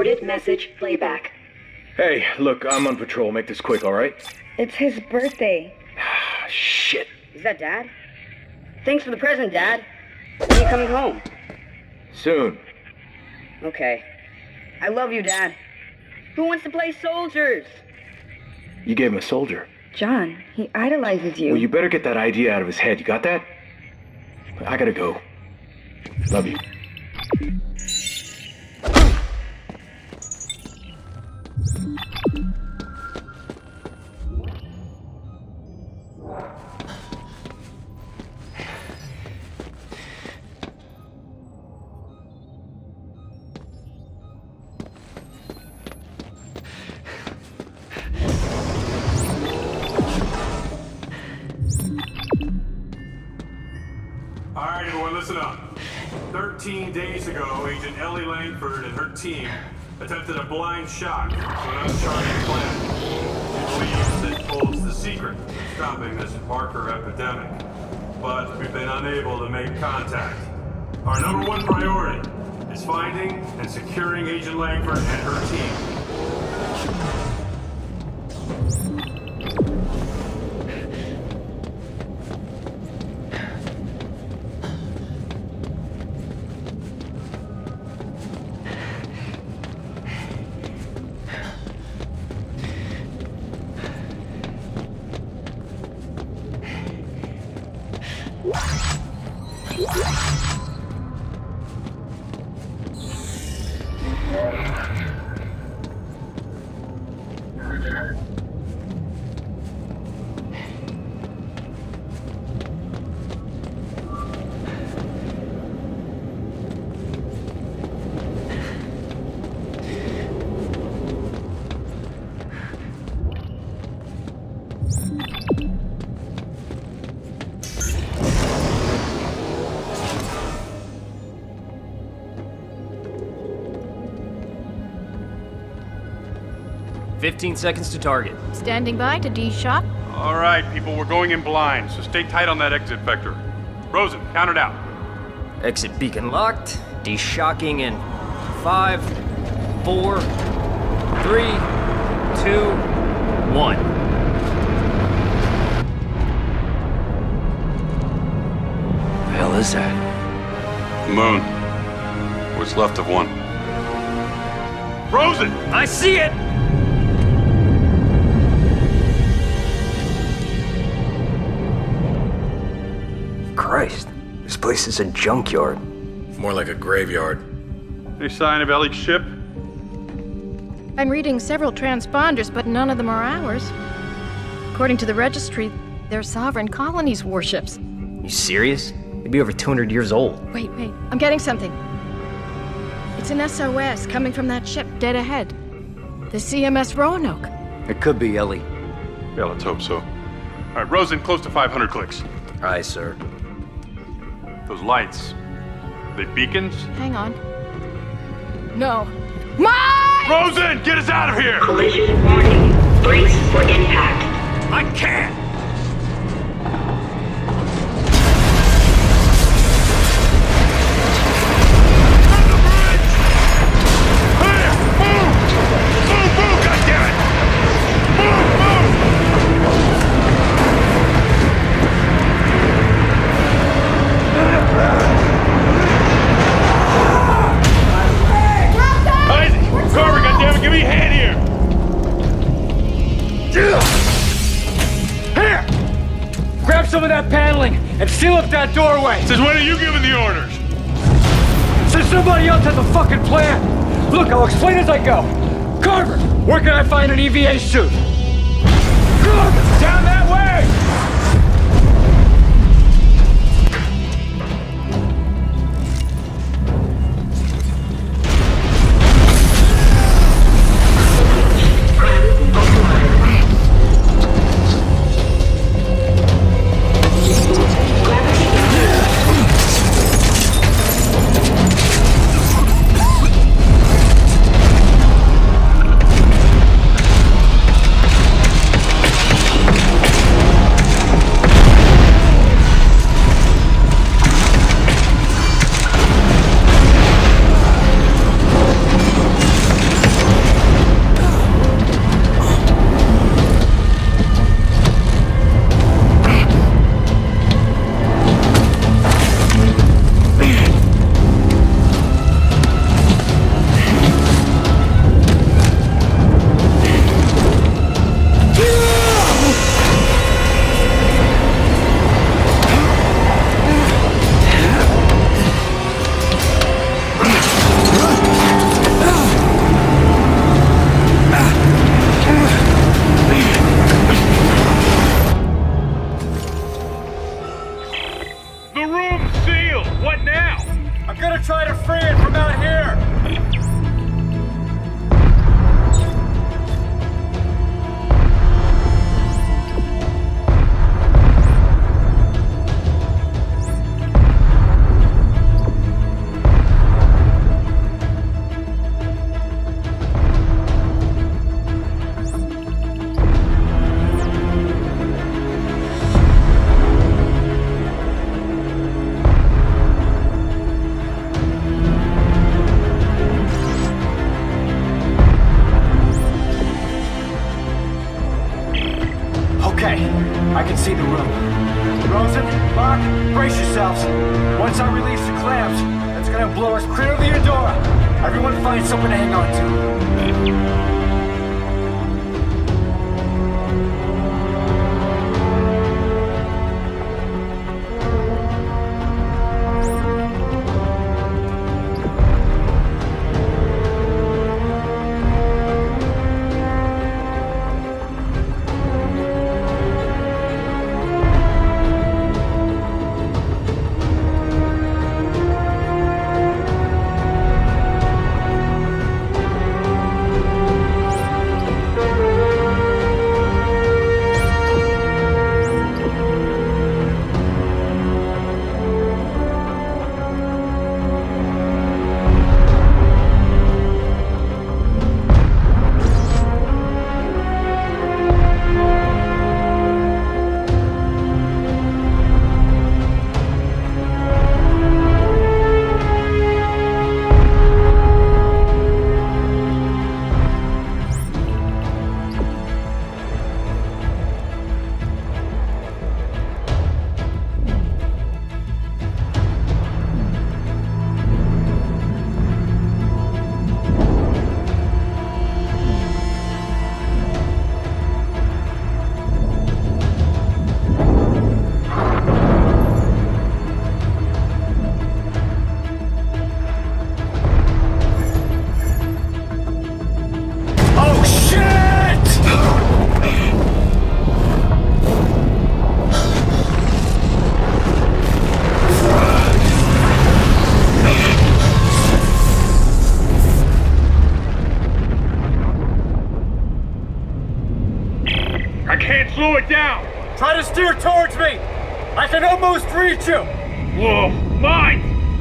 Recorded message playback. Hey, look, I'm on patrol. Make this quick, alright? It's his birthday. Shit. Is that Dad? Thanks for the present, Dad. When are you coming home? Soon. Okay. I love you, Dad. Who wants to play soldiers? You gave him a soldier. John, he idolizes you. Well, you better get that idea out of his head. You got that? I gotta go. Love you. Alright, everyone, listen up. 13 days ago, Agent Ellie Langford and her team attempted a blind shot to an uncharted planet. She believes it holds the secret to stopping this marker epidemic. But we've been unable to make contact. Our number one priority is finding and securing Agent Langford and her team. "15 seconds to target." Standing by to D-shock. All right, people, we're going in blind, so stay tight on that exit vector. Rosen, count it out. Exit beacon locked. D-shocking in 5, 4, 3, 2, 1. The hell is that? The moon. What's left of one. Rosen! I see it! Christ, this place is a junkyard. More like a graveyard. Any sign of Ellie's ship? I'm reading several transponders, but none of them are ours. According to the registry, they're sovereign colonies' warships. You serious? They'd be over 200 years old. Wait, I'm getting something. It's an SOS coming from that ship dead ahead. The CMS Roanoke. It could be Ellie. Yeah, let's hope so. All right, Rosen, close to 500 clicks. Aye, sir. Those lights, are they beacons? Hang on. No. Mine! Rosen, get us out of here! Collision warning. Brace for impact. I can't! Give me a hand here! Here! Grab some of that paneling and seal up that doorway! Since when are you giving the orders? Since somebody else has a fucking plan! Look, I'll explain as I go. Carver, where can I find an EVA suit? Good! Down that way! I can see the room. Rosen, Locke, brace yourselves. Once I release the clamps, that's gonna blow us clear of the Eudora. Everyone find something to hang on to. Slow it down! Try to steer towards me! I can almost reach you! Whoa, mine!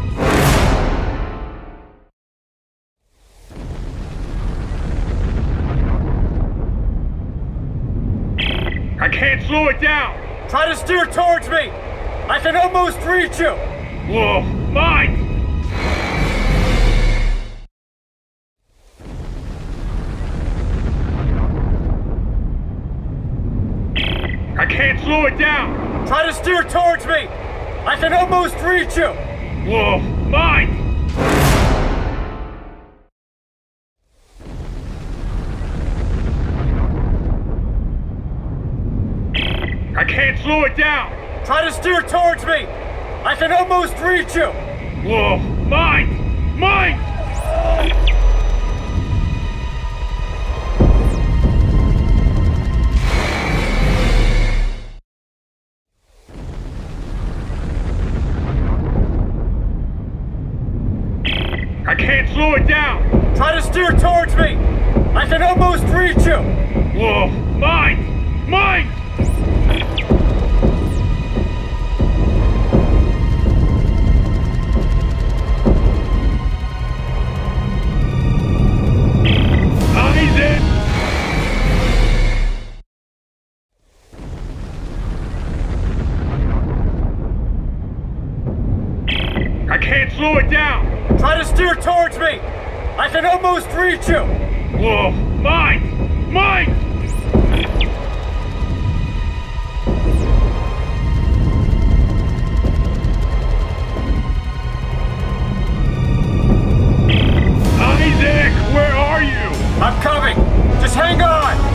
I can't slow it down! Try to steer towards me! I can almost reach you! Whoa, mine! I can't slow it down! Try to steer towards me! I can almost reach you! Whoa, mine! I can't slow it down! Try to steer towards me! I can almost reach you! Whoa, mine! Mine! I can't slow it down! Try to steer towards me! I can almost reach you! Whoa, mine! Mine! Isaac! I can't slow it down! Try to steer towards me! I can almost reach you! Whoa, mine! Mine! Isaac, where are you? I'm coming! Just hang on!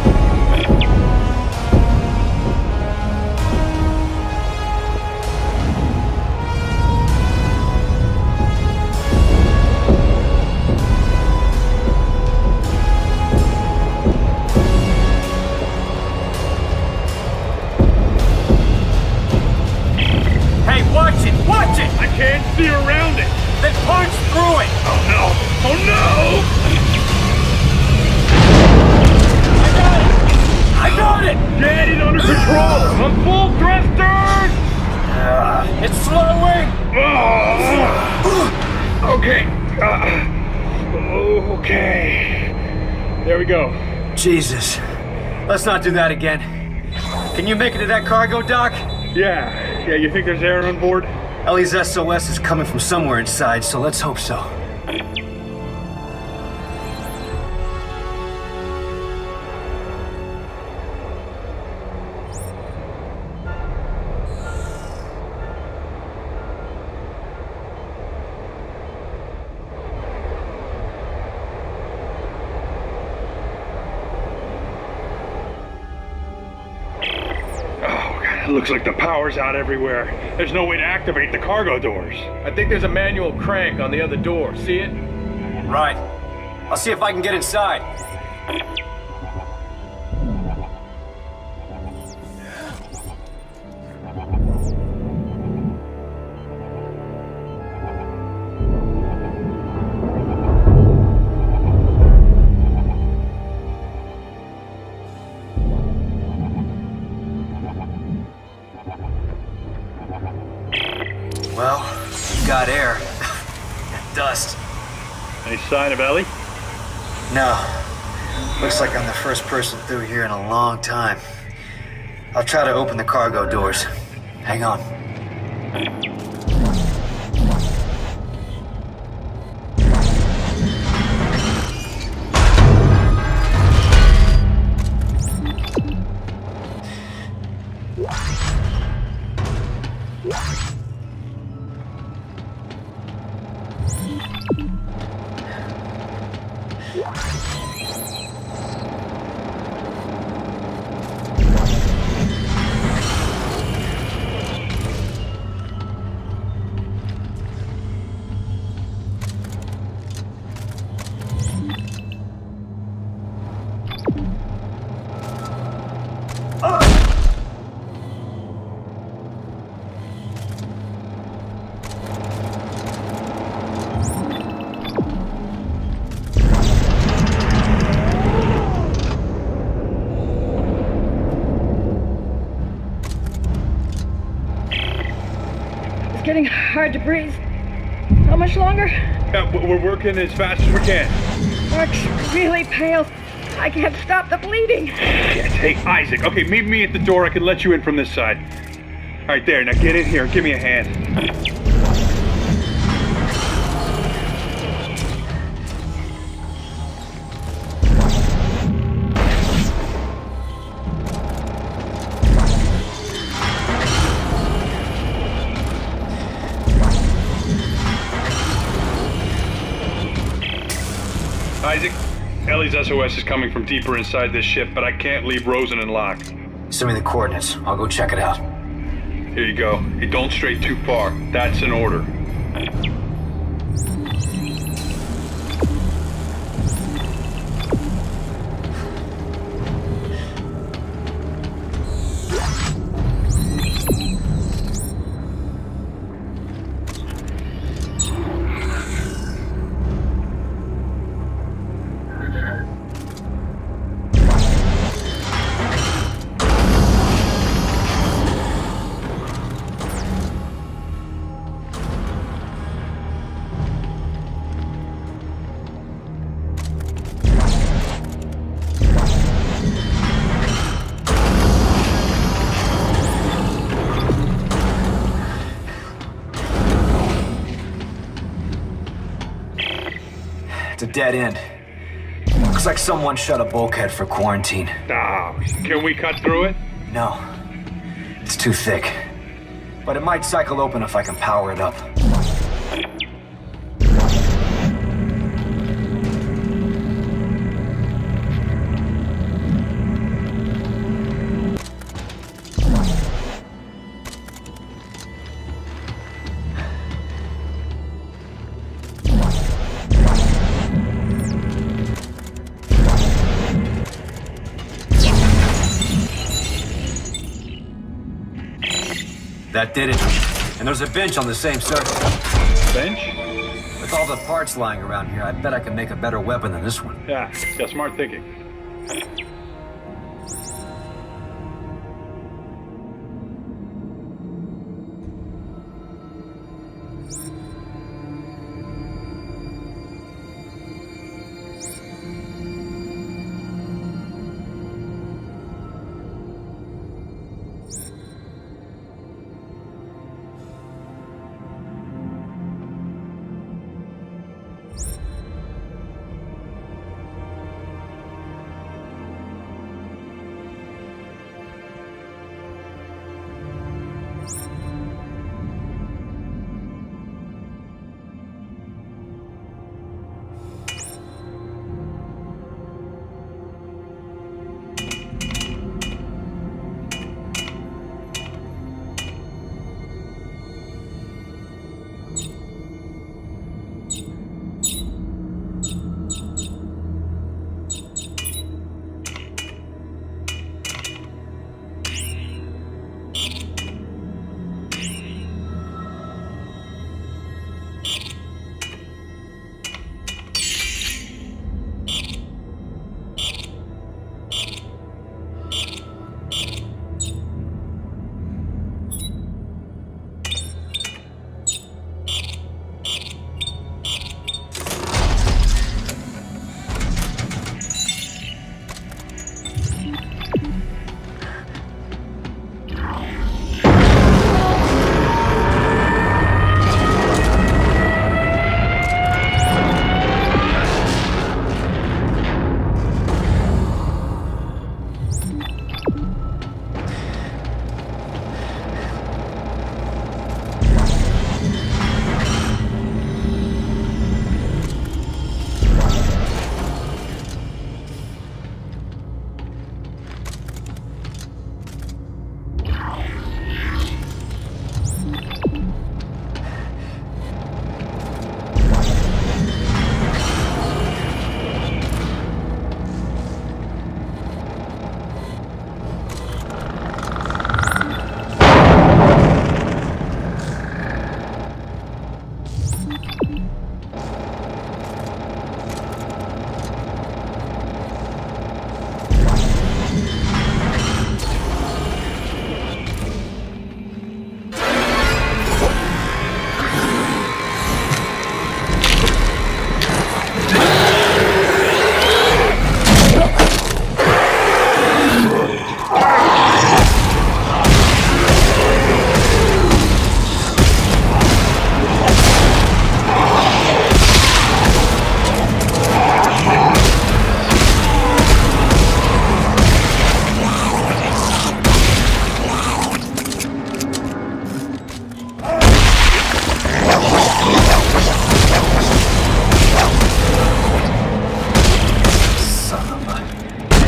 Watch it! I can't see around it! Then punch through it! Oh no! Oh no! I got it! Get it under control! I'm full thrusters! It's slowing! Okay. Okay. There we go. Jesus. Let's not do that again. Can you make it to that cargo dock? Yeah, you think there's air on board? Ellie's SOS is coming from somewhere inside, so let's hope so. Looks like the power's out everywhere. There's no way to activate the cargo doors. I think there's a manual crank on the other door. See it? Right. I'll see if I can get inside. Well, we've got air. And dust. Any sign of Ellie? No. Looks like I'm the first person through here in a long time. I'll try to open the cargo doors. Hang on. Getting hard to breathe. How much longer? Yeah, we're working as fast as we can. Mark's really pale. I can't stop the bleeding. Shit. Hey, Isaac. Okay, meet me at the door. I can let you in from this side. All right, there. Now get in here and give me a hand. Isaac, Ellie's SOS is coming from deeper inside this ship, but I can't leave Rosen and Locke. Send me the coordinates. I'll go check it out. Here you go. Hey, don't stray too far. That's an order. It's a dead end. Looks like someone shut a bulkhead for quarantine. Ah, can we cut through it? No. It's too thick. But it might cycle open if I can power it up. That did it. And there's a bench on the same surface. Bench? With all the parts lying around here, I bet I can make a better weapon than this one. Yeah, smart thinking.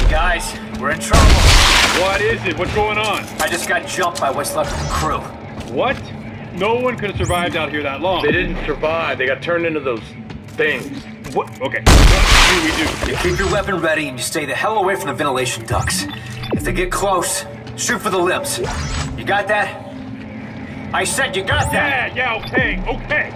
Guys, we're in trouble. What is it? What's going on? I just got jumped by what's left of the crew. What? No one could have survived out here that long. They didn't survive. They got turned into those things. What? Okay. What do we do? You keep your weapon ready and you stay the hell away from the ventilation ducts. If they get close, shoot for the limbs. You got that? I said you got that! Yeah, okay, okay.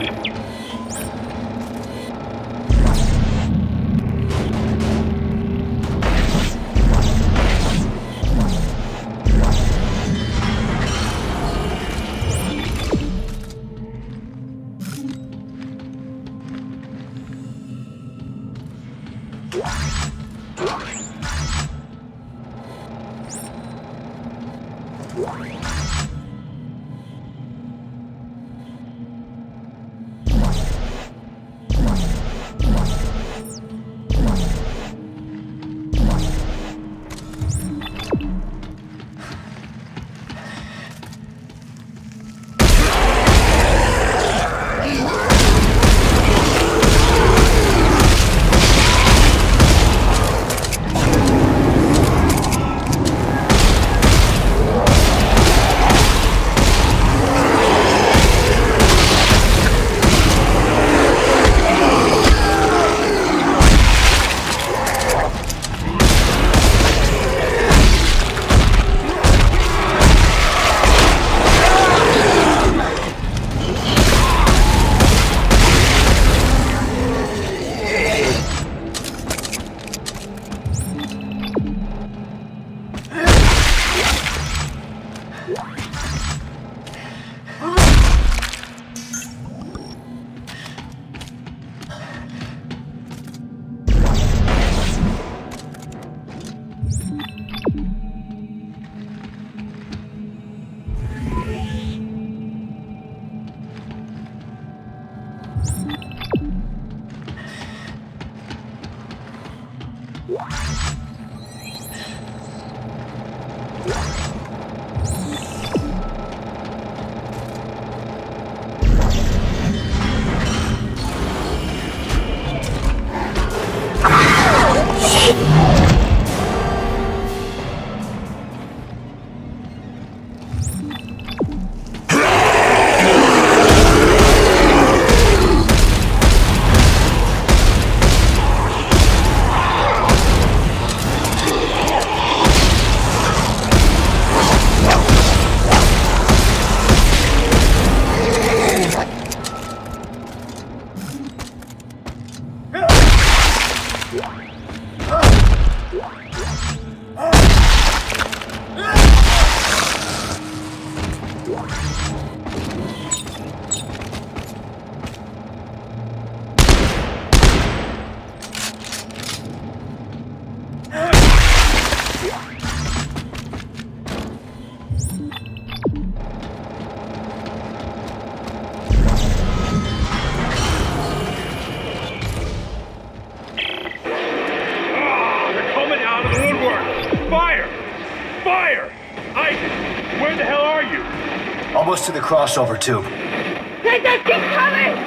Almost to the crossover tube. They just keep coming!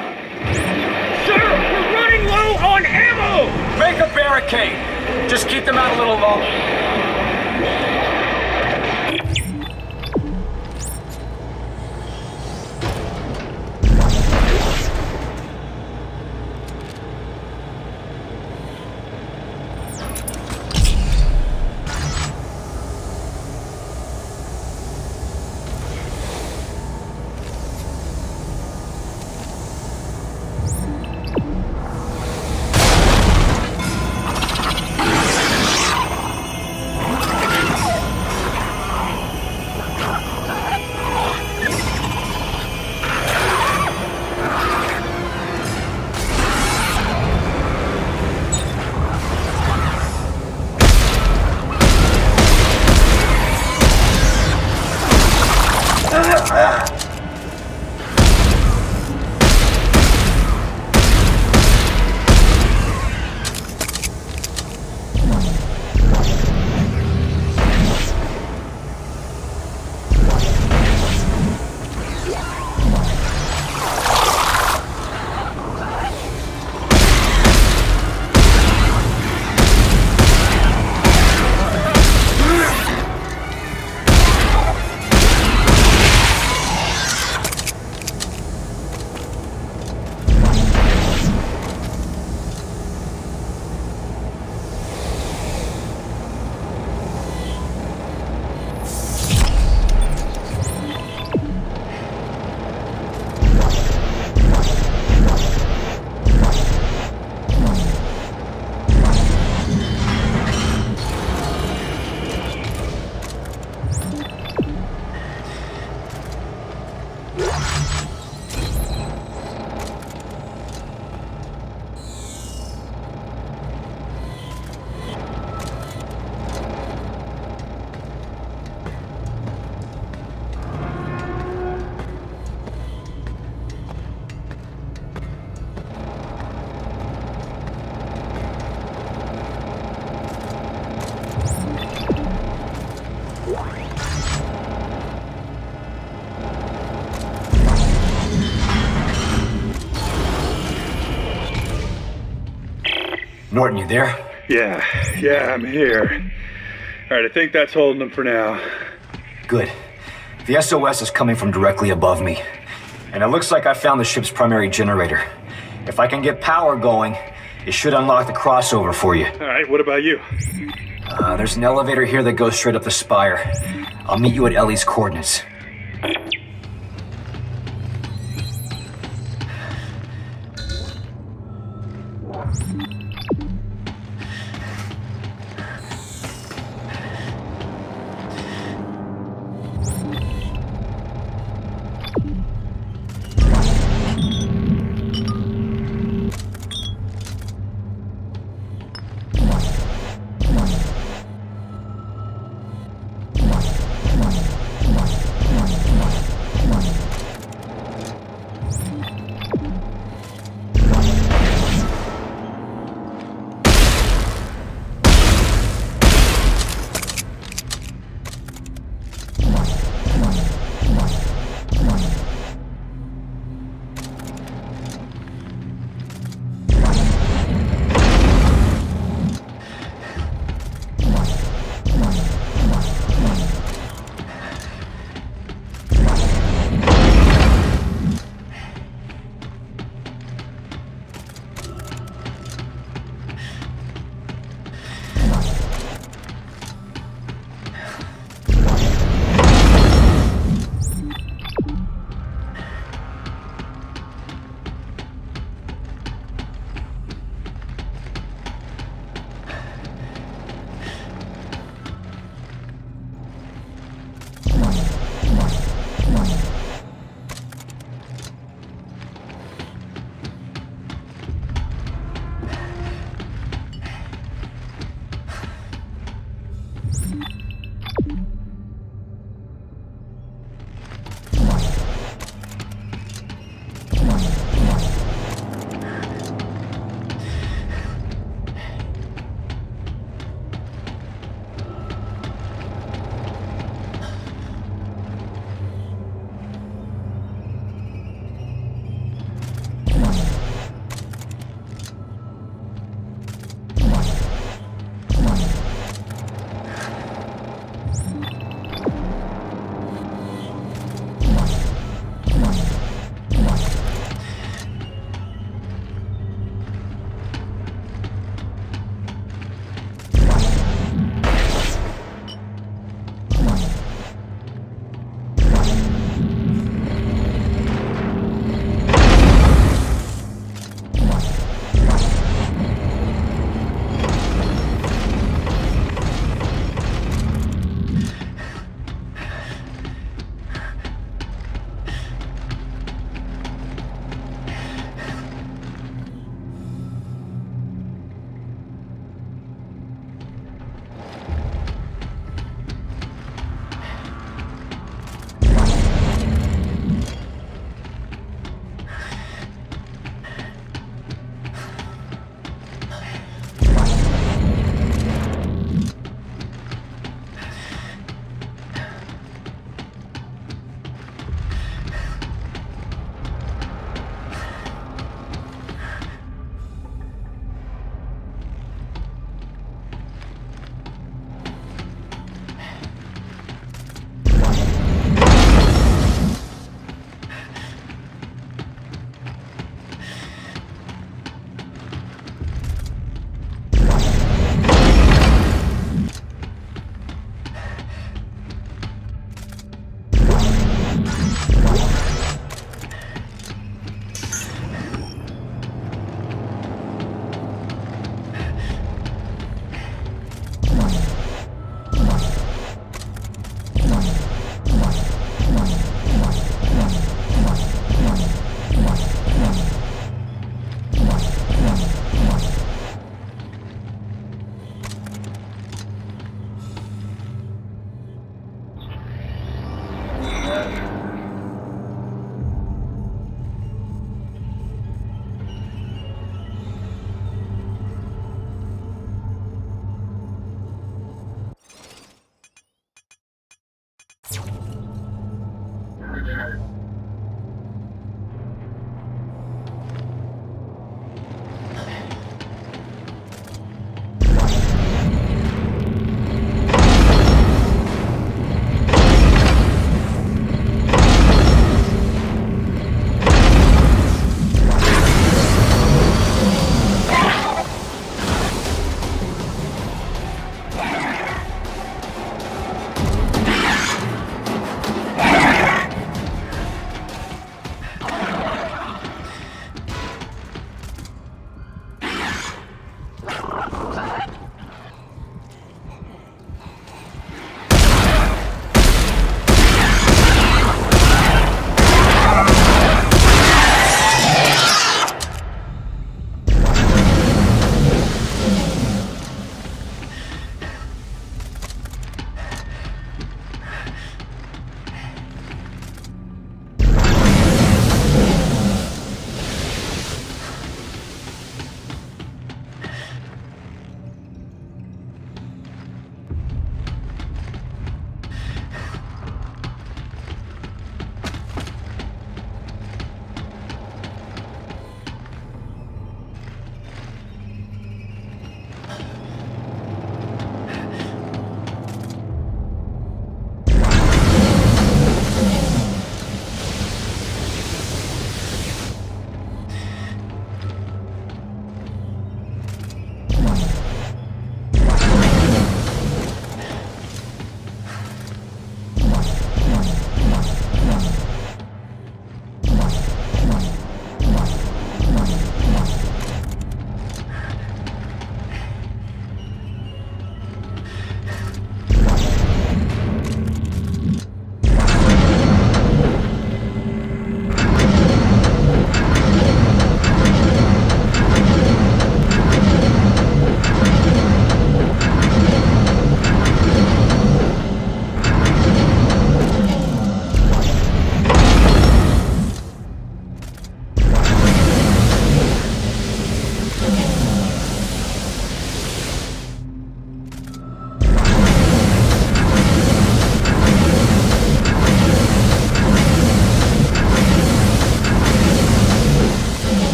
Sir, we're running low on ammo! Make a barricade! Just keep them out a little longer. Norton, you there? Yeah, I'm here. Alright, I think that's holding them for now. Good. The SOS is coming from directly above me. And it looks like I found the ship's primary generator. If I can get power going, it should unlock the crossover for you. Alright, what about you? There's an elevator here that goes straight up the spire. I'll meet you at Ellie's coordinates.